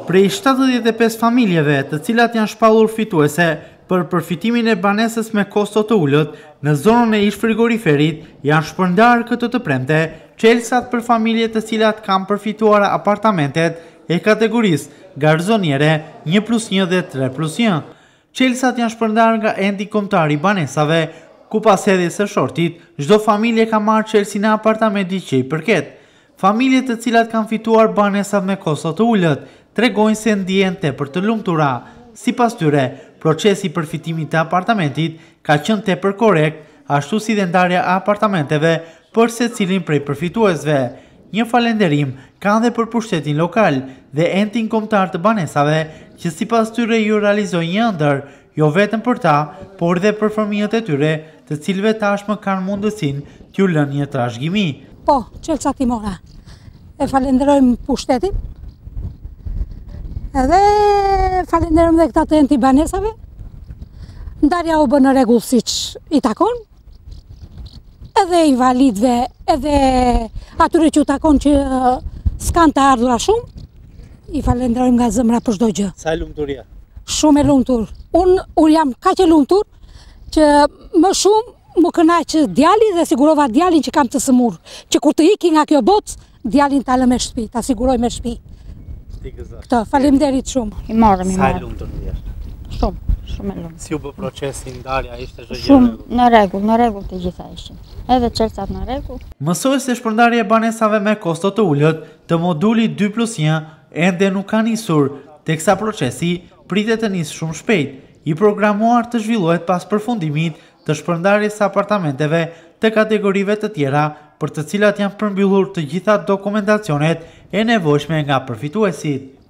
Prej 75 familjeve të cilat janë shpallur fituese për përfitimin e banesës me kosto të ullët në zonën e ish frigoriferit, janë shpërndarë këtë të premte çelsat për familje të cilat kanë përfituar apartamentet e kategorisë garzoniere 1+1 dhe 3+1. Çelsat janë shpërndarë nga endi kombëtar i banesave, ku pas hedhjes së shortit, çdo familje ka marrë çelsin e apartamentit që i përket. Familjet të cilat kanë fituar banesat me kosto të ullët tregojnë se ndihen tepër të lumtura. Sipas tyre, procesi i përfitimit të apartamentit ka qenë tepër korrekt, ashtu si dhe ndarja e apartamenteve për secilin prej përfituesve. Një falenderim kanë dhe për pushtetin lokal dhe entin kombëtar të banesave, që sipas tyre ju realizojnë një ëndër, jo vetëm për ta, por dhe për fëmijët e tyre, të cilëve tashmë kanë mundësinë t'ju lënë një trashëgimi. Po, çelësat i mora. E falenderojmë pushtetin, edhe falenderojmë dhe këta të enti banesave. Ndarja u bë në rregull siç i takon, edhe invalidëve, edhe atyre që u takon që s'kan të ardhura shumë, i falenderojmë nga zemra për çdo gjë. Sa lumturia? Shumë e lumtur. Unë jam kaq e lumtur që më shumë më kënaq djali dhe sigurova djalin që kam të sëmurë, që kur të iki nga kjo botë, djalin ta lë me shtëpi, ta siguroj me shtëpi. Këtë, faleminderit shumë. I marrëm. Sa e lumtur jesh? Shumë e lumtur. Si u bë procesi, ndarja, ishte çdo gjë? Shumë në rregull të gjitha ishin. Edhe çelësat në rregull. Mësoj se shpërndarja e banesave me kosto të ullët të modulit 2+1 ende nuk ka nisur, teksa procesi pritet të nisë shumë shpejt, i programuar të zhvillohet pas përfundimit të shpërndarjes së apartamenteve të kategorive të tjera, për të cilat janë përmbyllur të gjitha dokumentacionet e nevojshme nga përfituesit.